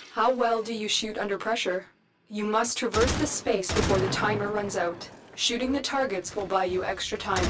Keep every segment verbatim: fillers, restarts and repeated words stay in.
How well do you shoot under pressure? You must traverse the space before the timer runs out. Shooting the targets will buy you extra time.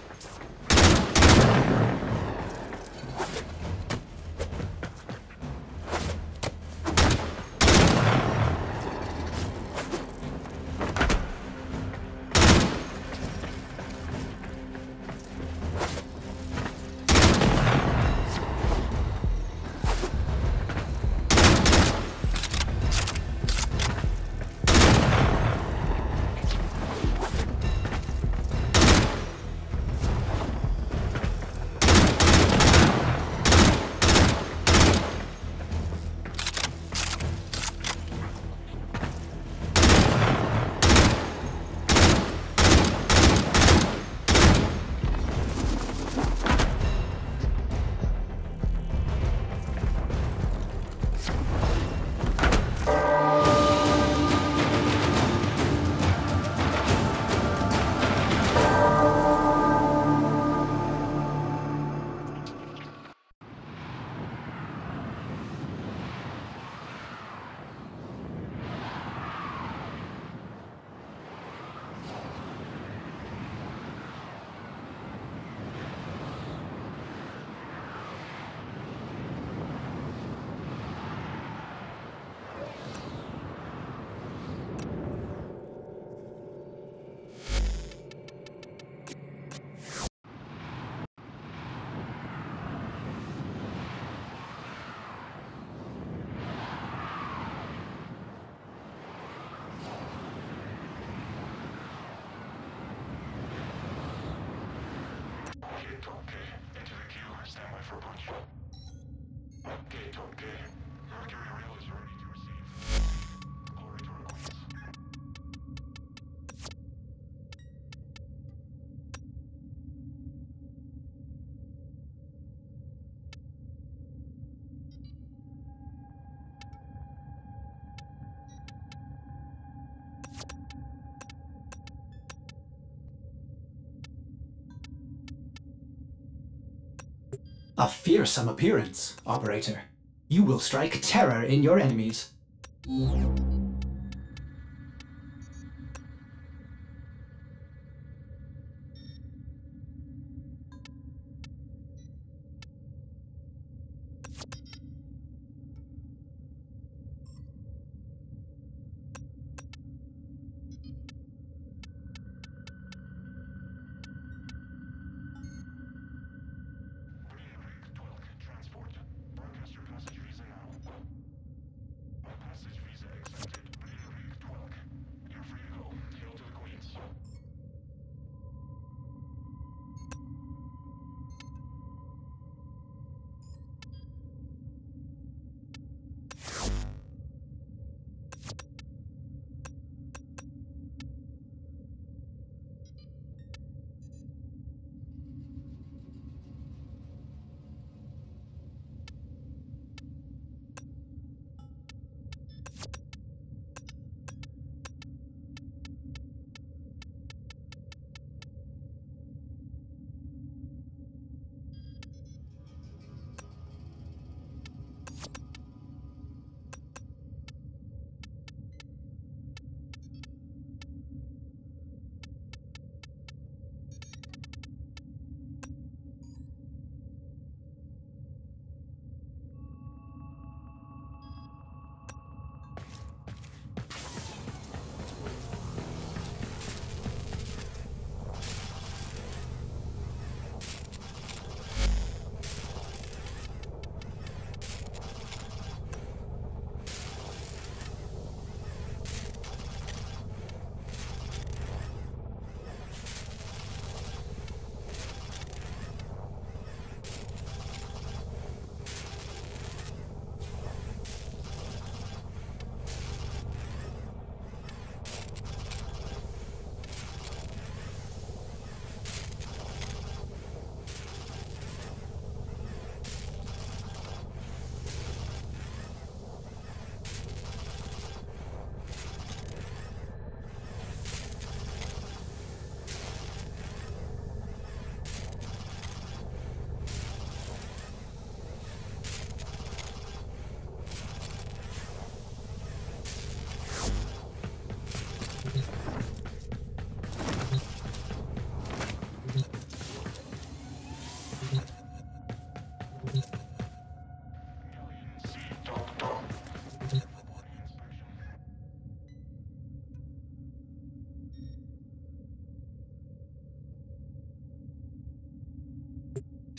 Gate okay. Into the queue. Stand by for punch. Gate okay. Mercury rail is ready to receive. Glory to our queens. A fearsome appearance, Operator. You will strike terror in your enemies. Transport. Broadcast your passage visa now. Passage visa accepted.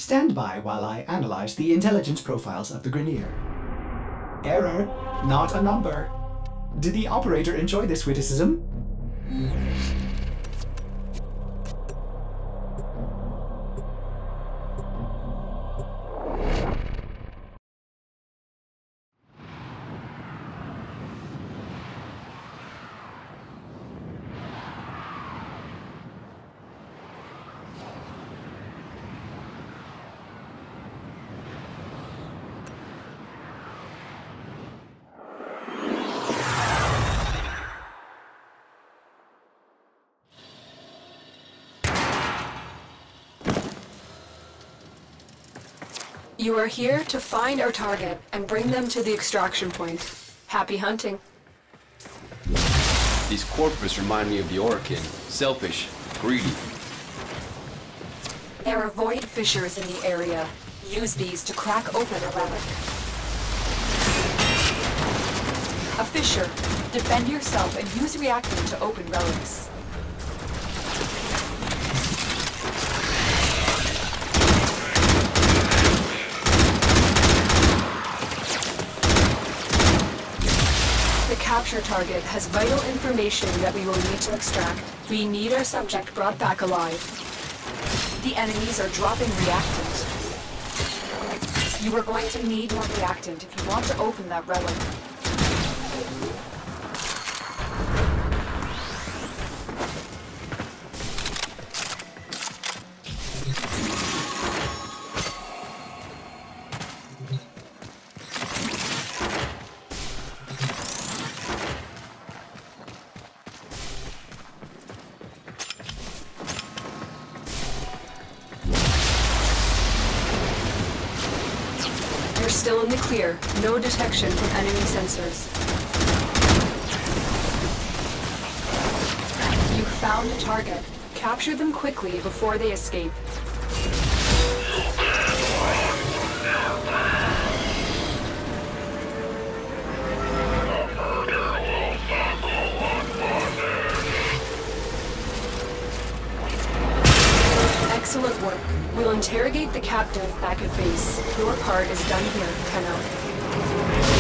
Stand by while I analyze the intelligence profiles of the Grineer. Error, not a number. Did the operator enjoy this witticism? You are here to find our target and bring them to the extraction point. Happy hunting. These corpus remind me of the Orokin. Selfish, greedy. There are void fissures in the area. Use these to crack open a relic. A fissure. Defend yourself and use reactant to open relics. The capture target has vital information that we will need to extract. We need our subject brought back alive. The enemies are dropping reactant. You are going to need more reactant if you want to open that relic. You're still in the clear. No detection from enemy sensors. You found a target. Capture them quickly before they escape. Excellent work. We'll interrogate the captive back at base. Your part is done here, Kenna.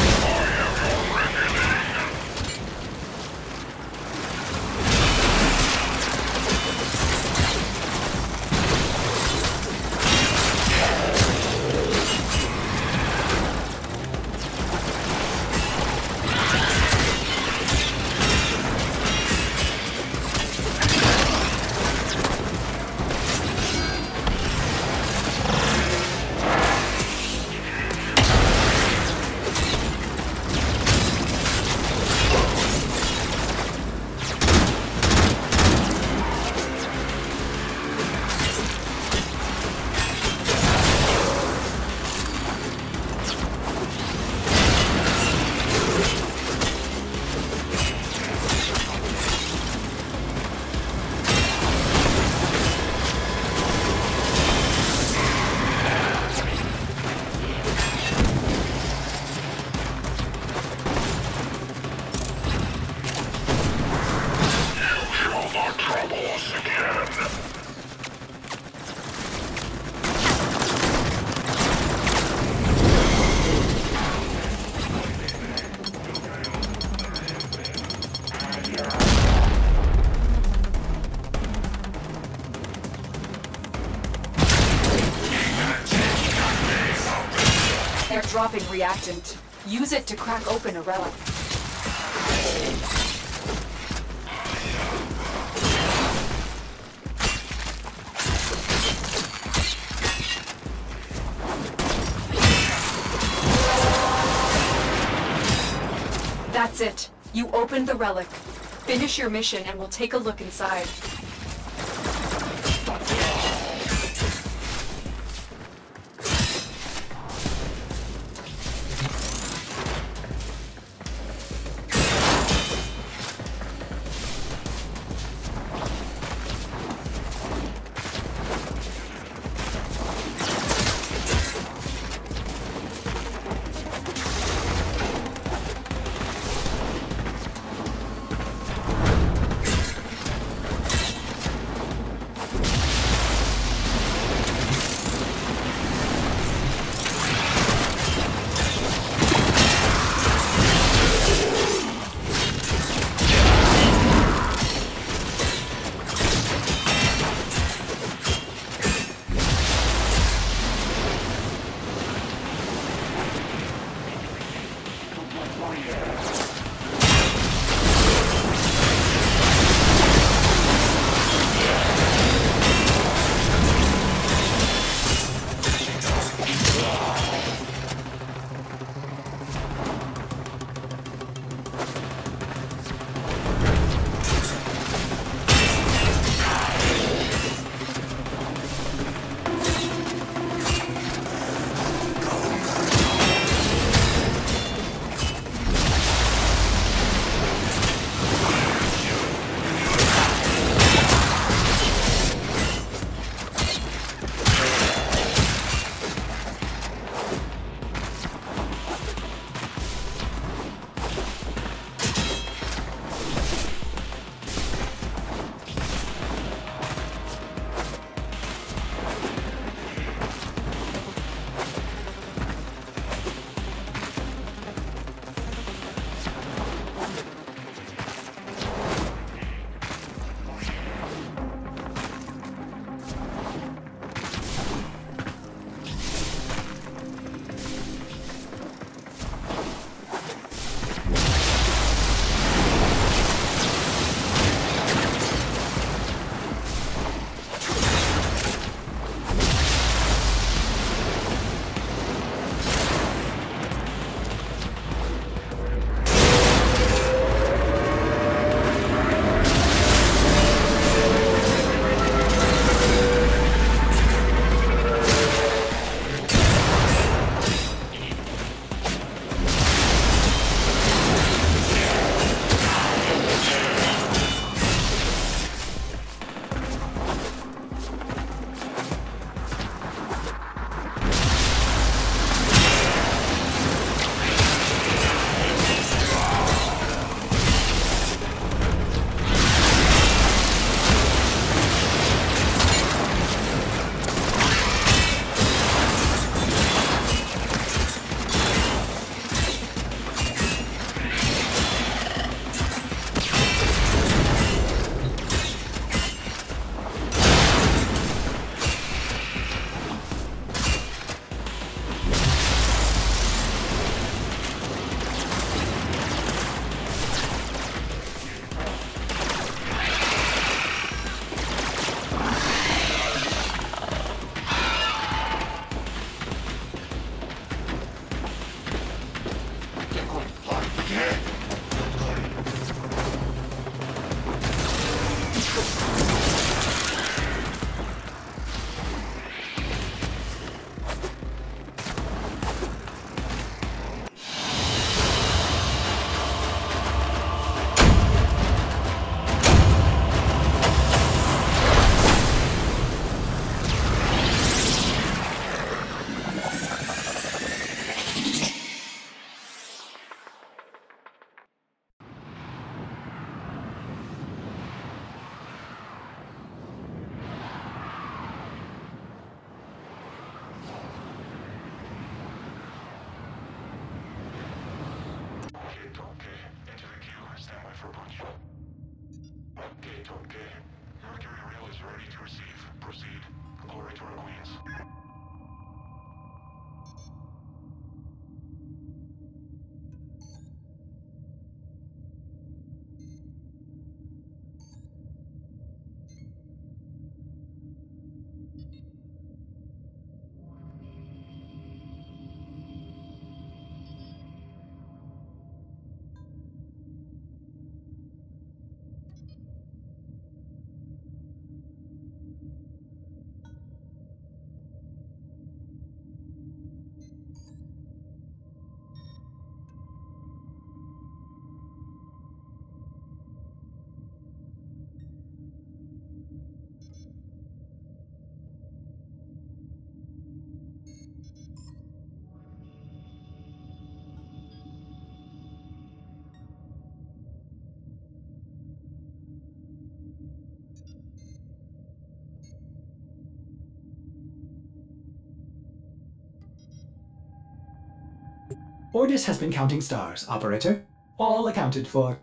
They're dropping reactant. Use it to crack open a relic. That's it. You opened the relic. Finish your mission and we'll take a look inside. Ordis has been counting stars, Operator. All accounted for.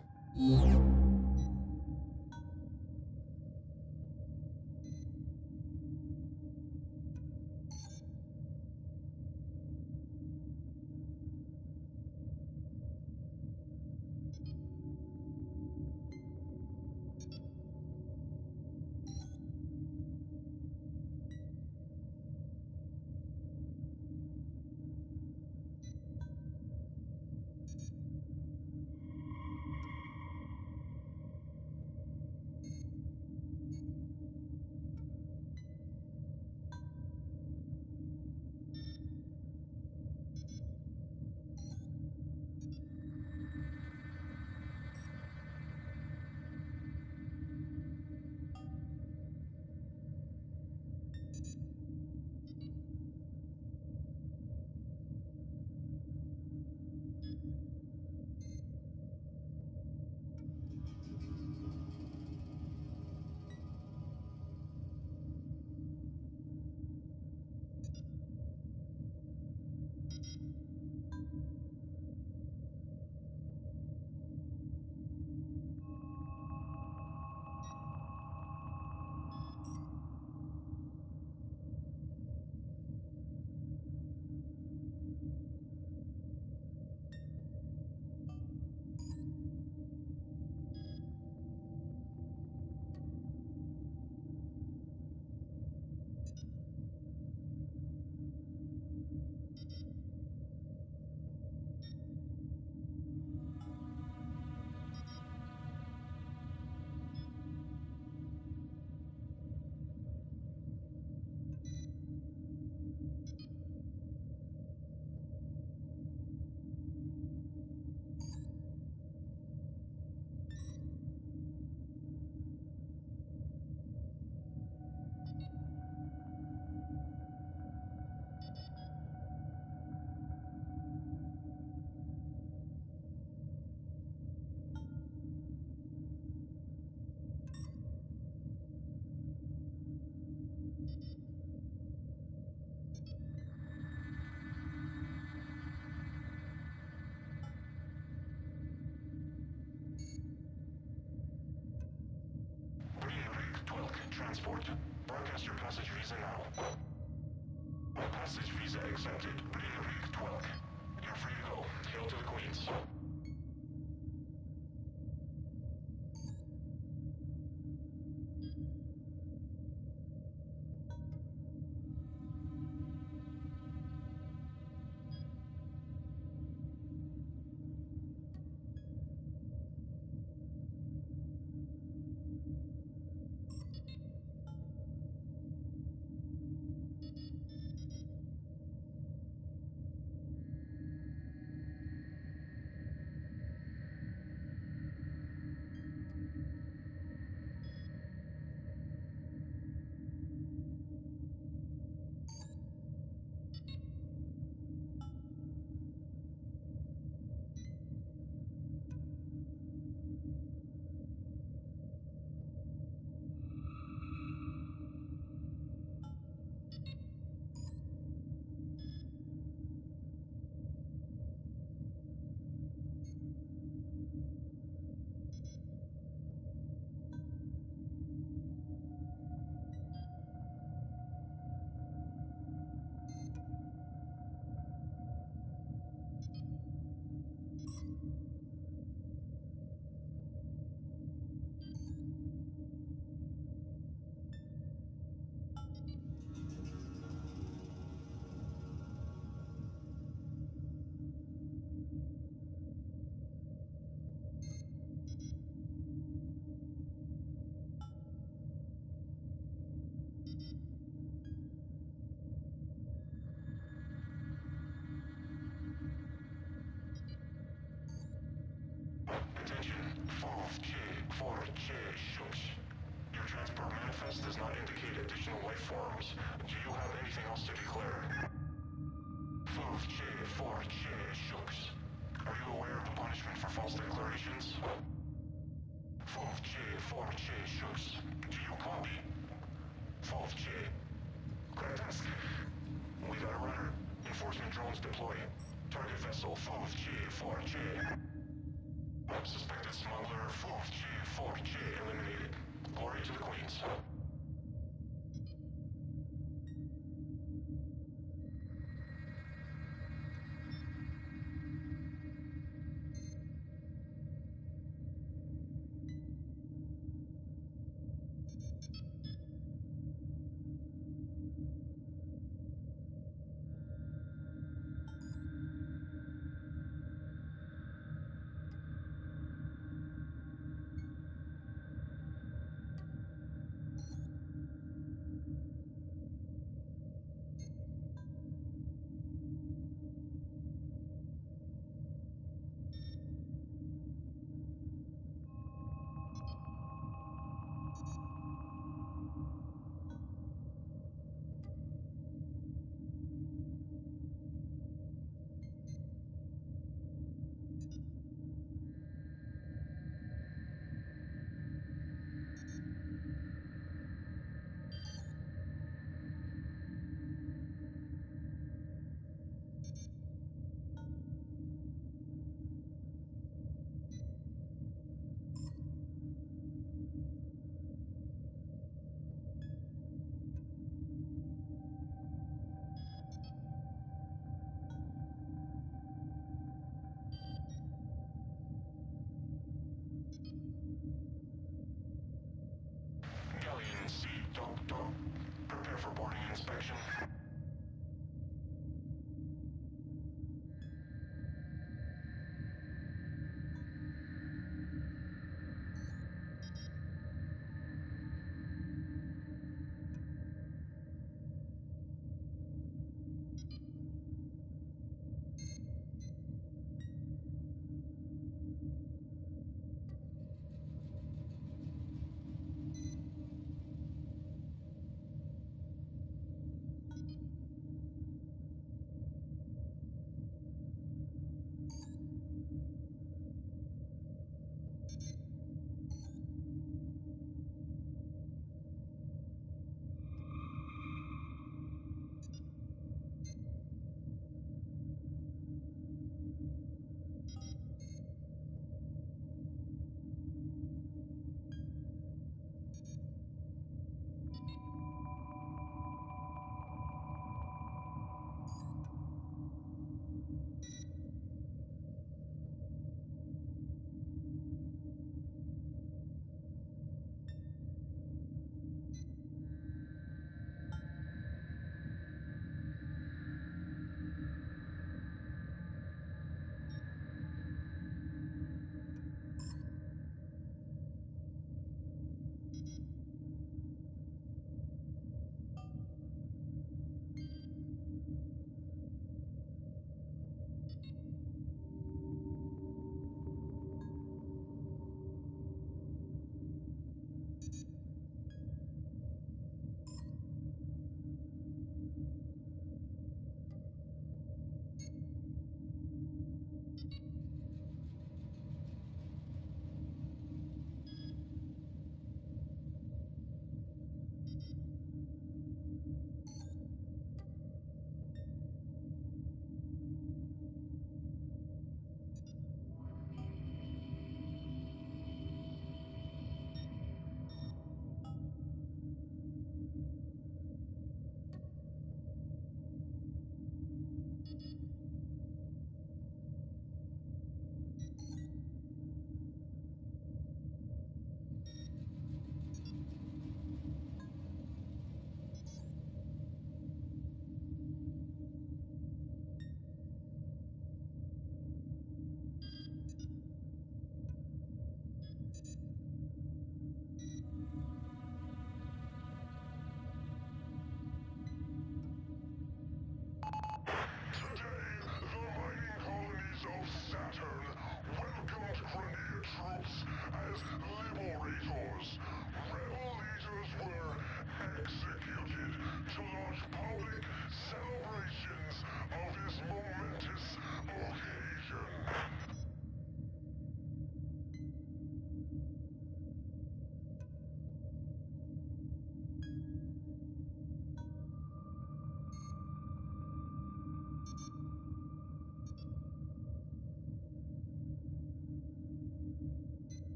transport. Broadcast your passage visa now. Passage visa accepted. Reed Twelk. You're free to go. Hail to the Queens. Attention, fourth J, fourth J, Shooks. Your transport manifest does not indicate additional life forms. Do you have anything else to declare? fourth J, fourth J, Shooks. Are you aware of the punishment for false declarations? fourth J, fourth J, Shooks. Do you copy? fourth J. Kratask. We got a runner. Enforcement drones deploy. Target vessel fourth J, fourth J. Suspected smuggler fourth J, fourth J eliminated. Glory to the Queens.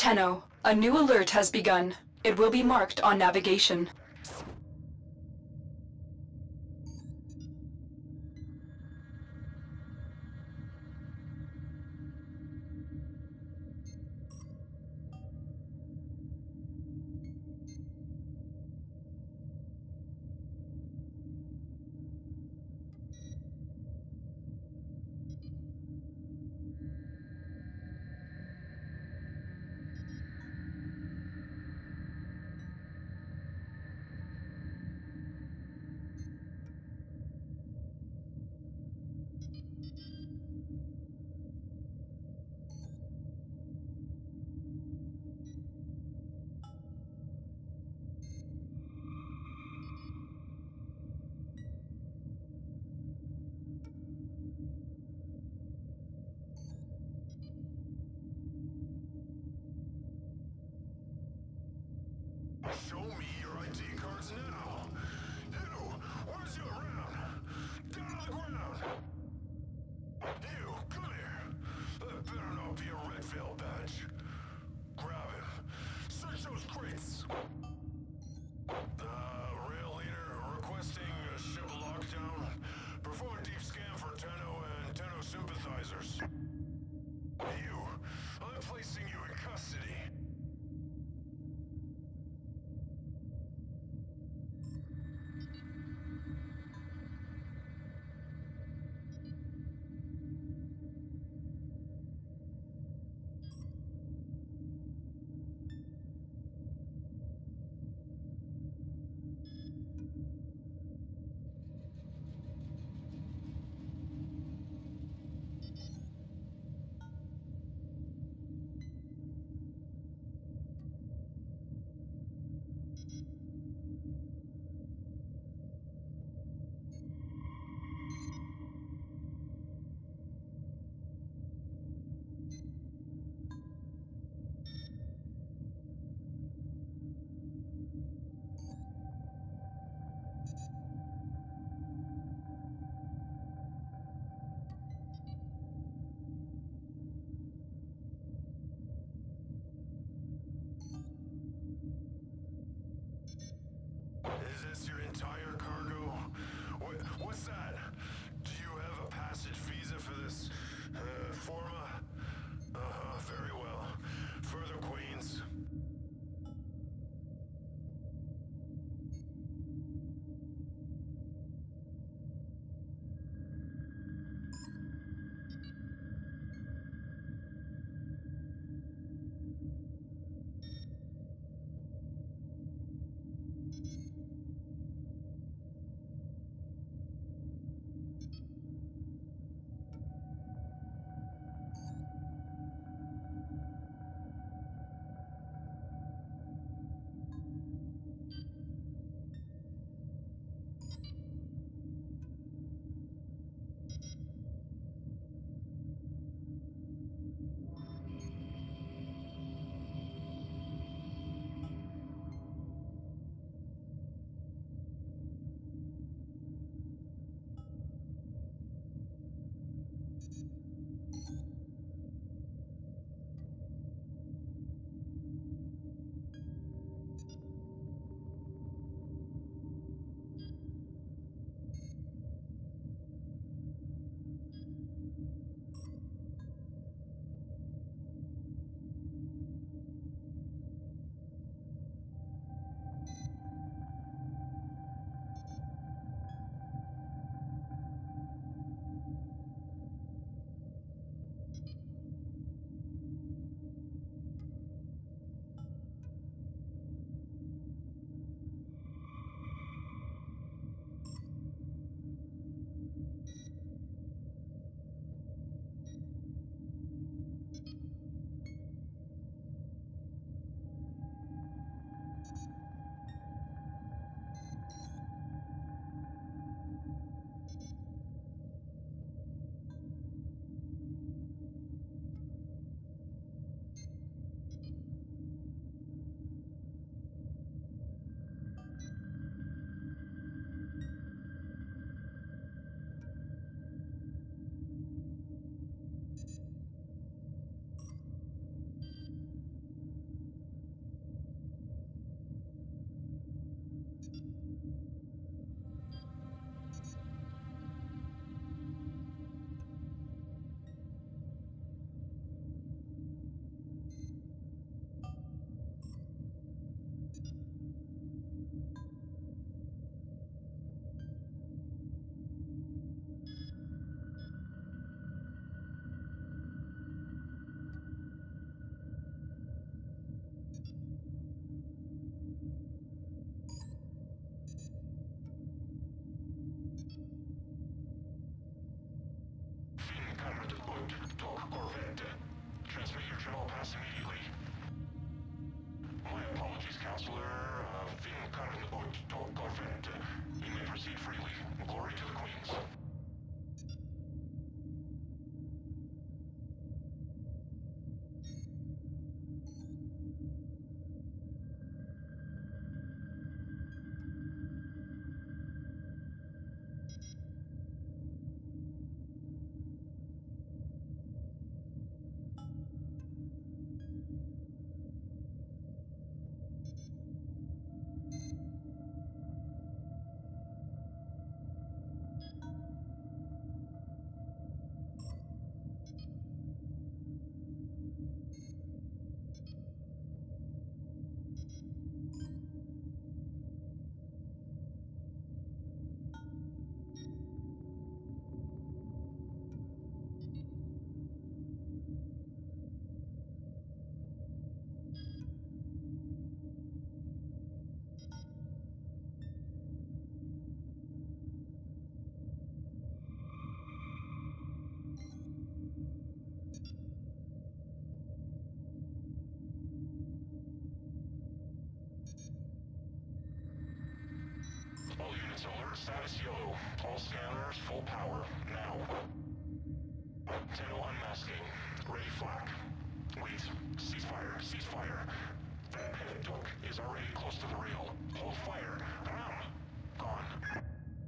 Tenno, a new alert has begun. It will be marked on navigation. Show me your I D cards now. You, where's your round? Down on the ground. You, come here. That better not be a Red Veil badge. Grab him. Search those crates. The rail leader requesting a ship lockdown. Perform a deep scan for Tenno and Tenno sympathizers. You, I'm placing you in custody. Status yellow. All scanners full power. Now. Tenno unmasking. Ready flak. Wait. Ceasefire. Ceasefire. That pivot duck is already close to the rail. Hold fire. Bam! Gone.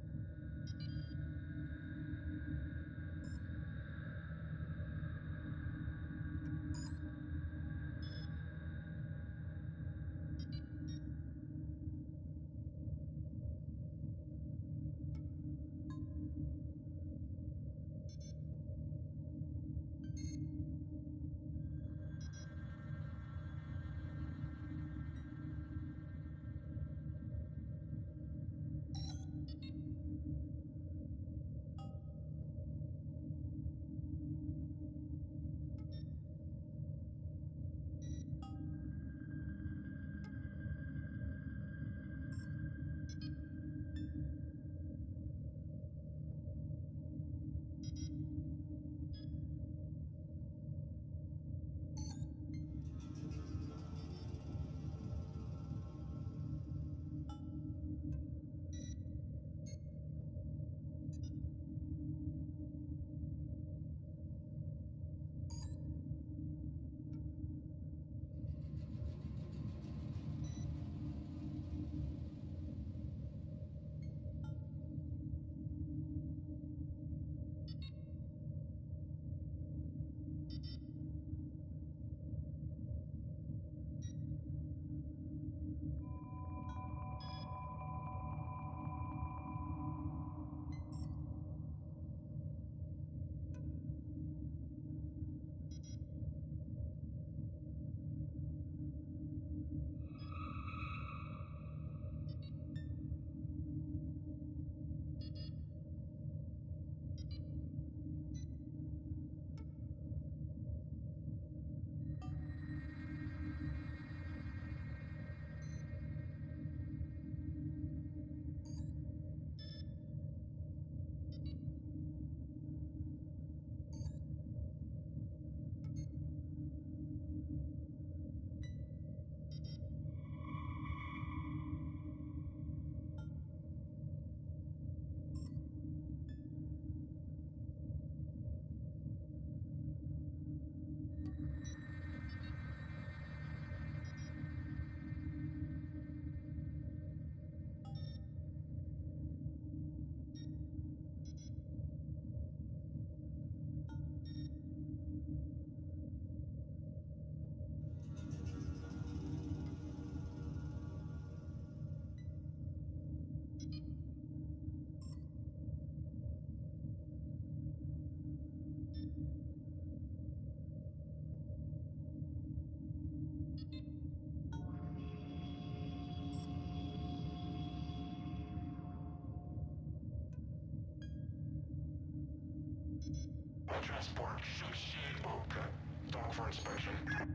Transport should shield book. Dock for inspection.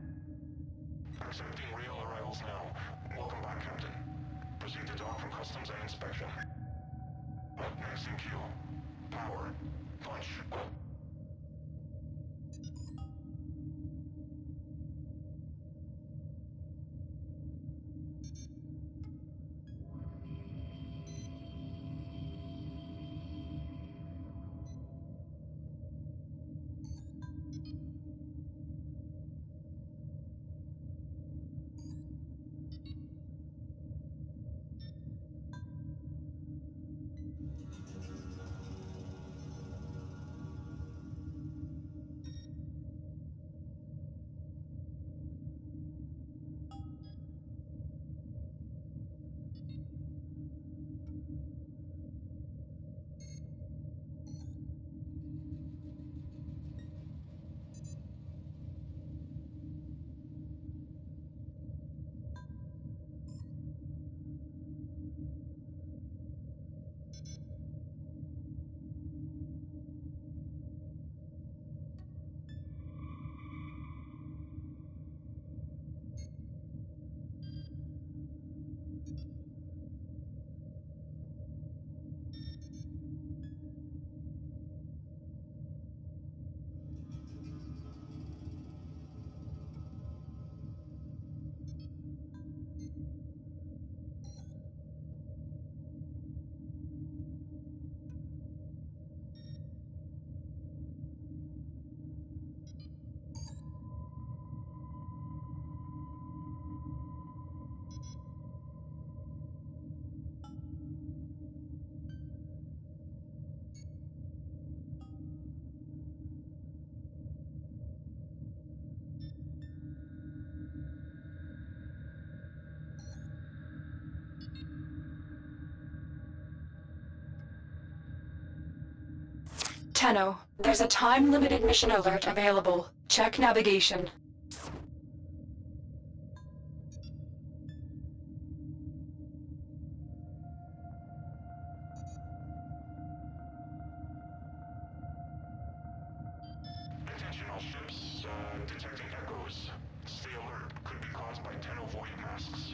Accepting real arrivals now. Welcome back, Captain. Proceed to dock from customs and inspection. Next in queue. Power. Punch. Tenno, there's a time-limited mission alert available. Check navigation. Attention all ships, uh, detecting echoes. Stay alert. Could be caused by Tenno void masks.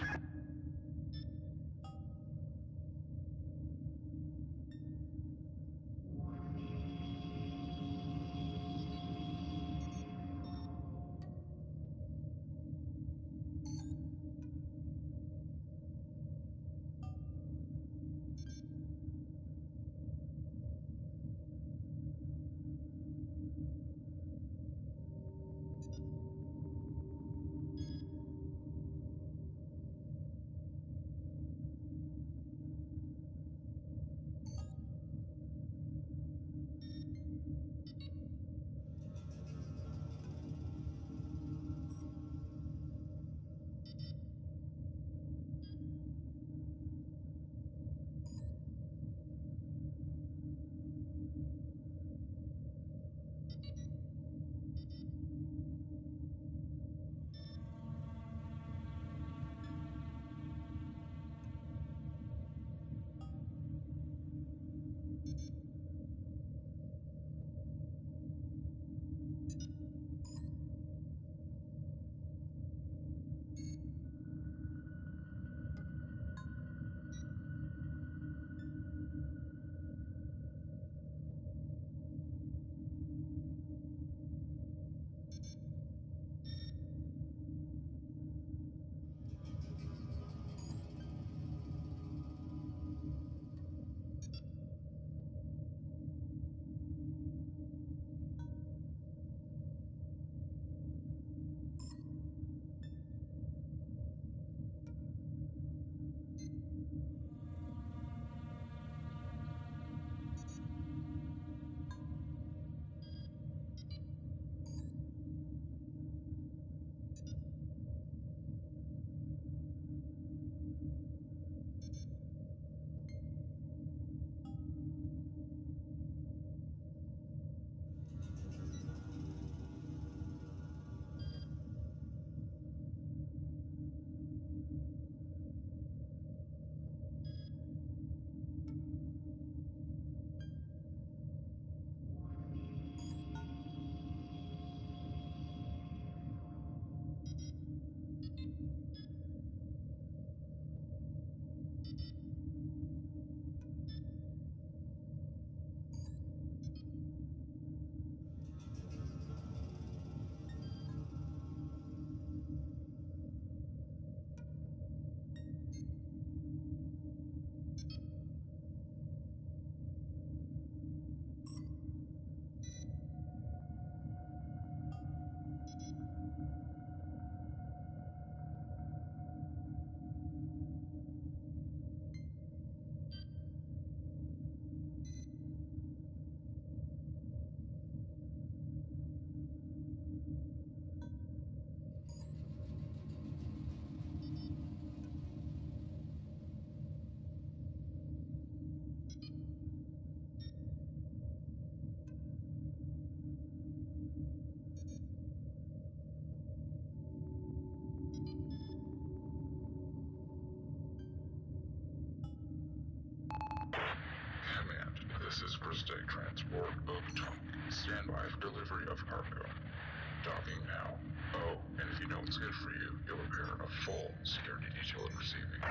This is Christie Transport Oakton. Stand by for delivery of cargo. Docking now. Oh, and if you know what's good for you, you'll appear in a full security detail and receiving.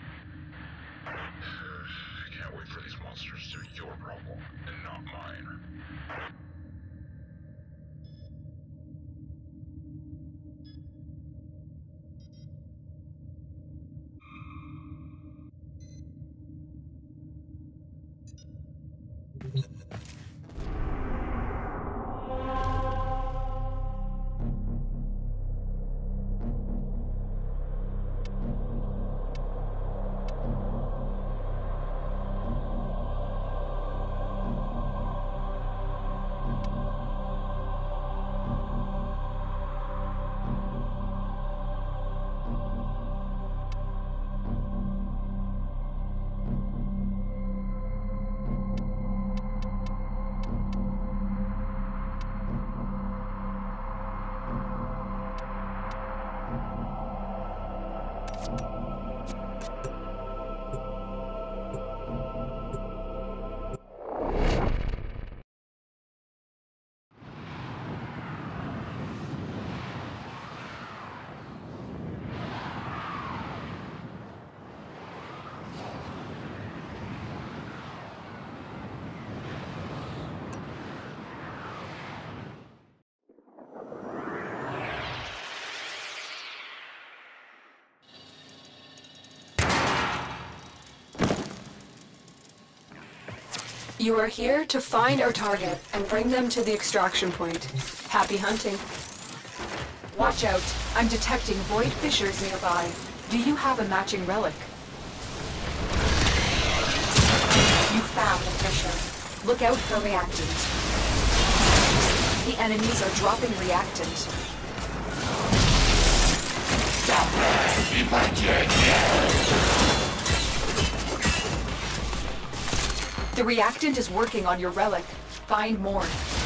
I can't wait for these monsters to be your problem, and not mine. You are here to find our target and bring them to the extraction point. Happy hunting. Watch out. I'm detecting void fissures nearby. Do you have a matching relic? You found a fissure. Look out for reactant. The enemies are dropping reactant. The reactant is working on your relic. Find more.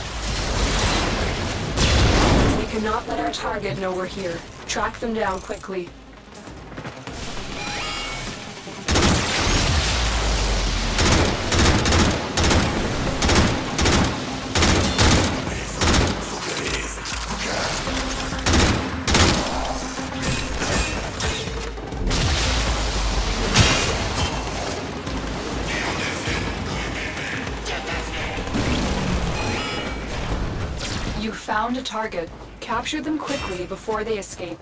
We cannot let our target know we're here. Track them down quickly. You found a target. Capture them quickly before they escape.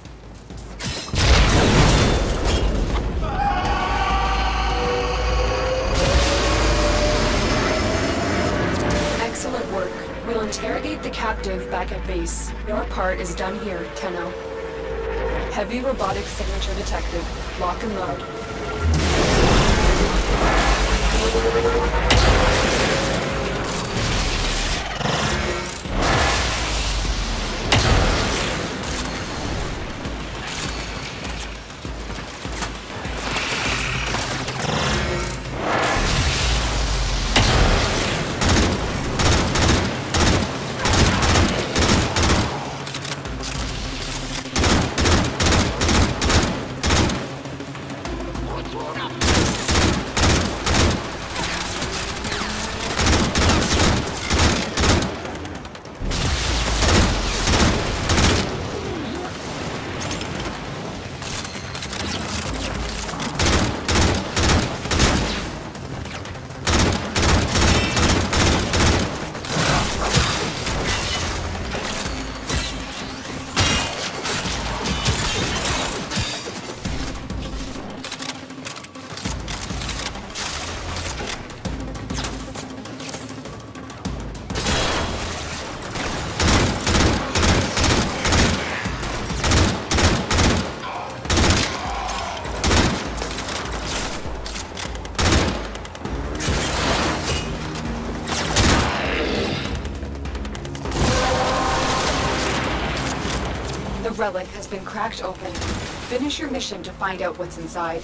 Excellent work. We'll interrogate the captive back at base. Your part is done here, Tenno. Heavy robotic signature detected. Lock and load. The relic has been cracked open. Finish your mission to find out what's inside.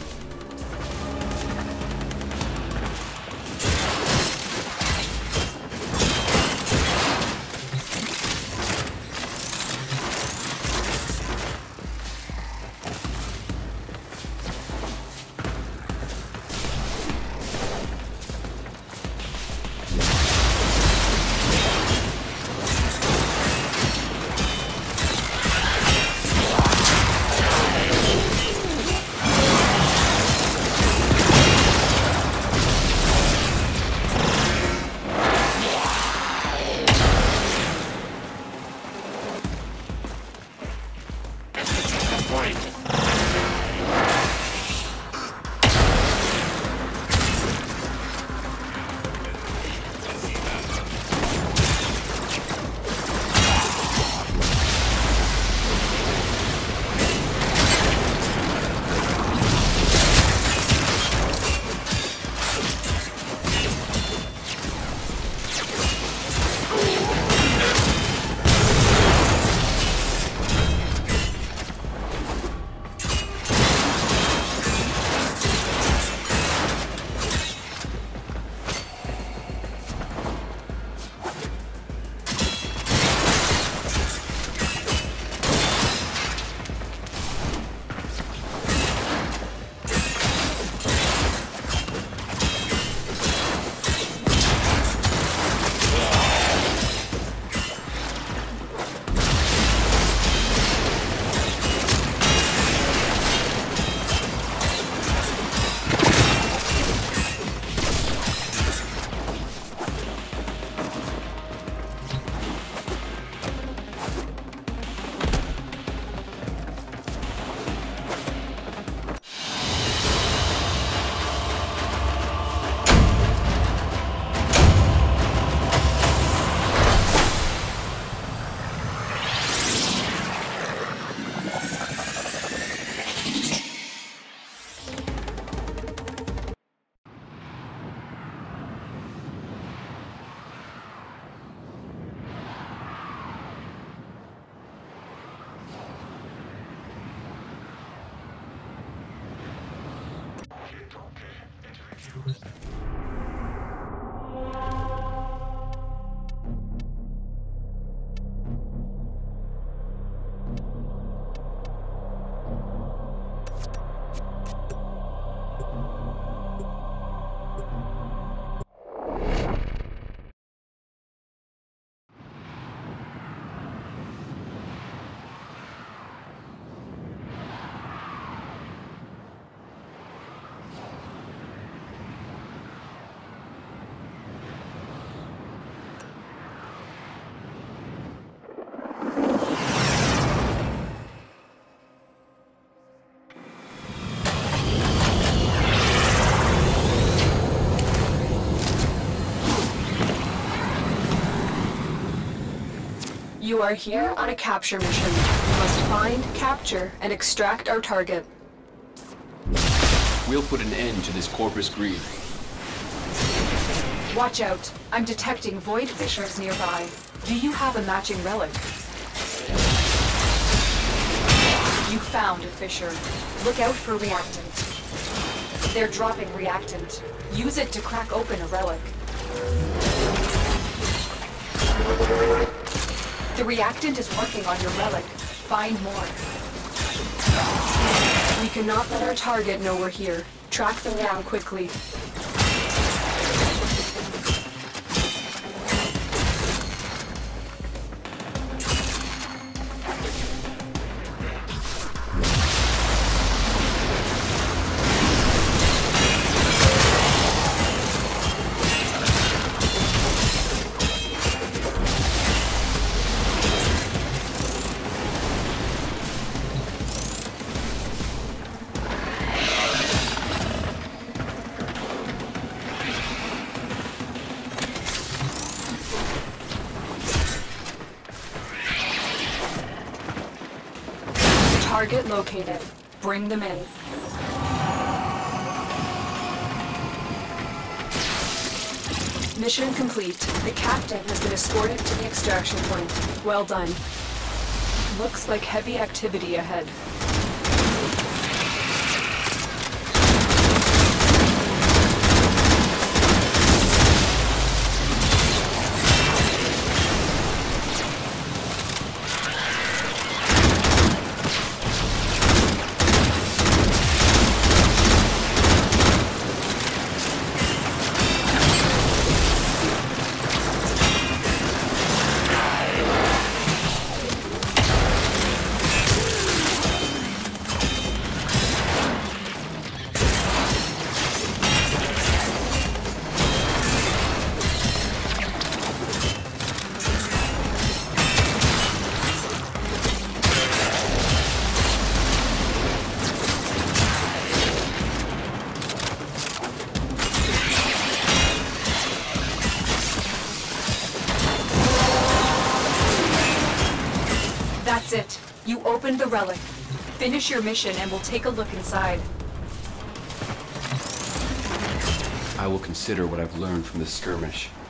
You are here on a capture mission. You must find, capture, and extract our target. We'll put an end to this Corpus Green. Watch out. I'm detecting void fissures nearby. Do you have a matching relic? You found a fissure. Look out for reactant. They're dropping reactant. Use it to crack open a relic. The reactant is working on your relic. Find more. We cannot let our target know we're here. Track them down quickly. Target located. Bring them in. Mission complete. The captain has been escorted to the extraction point. Well done. Looks like heavy activity ahead. That's it. You opened the relic. Finish your mission and we'll take a look inside. I will consider what I've learned from this skirmish.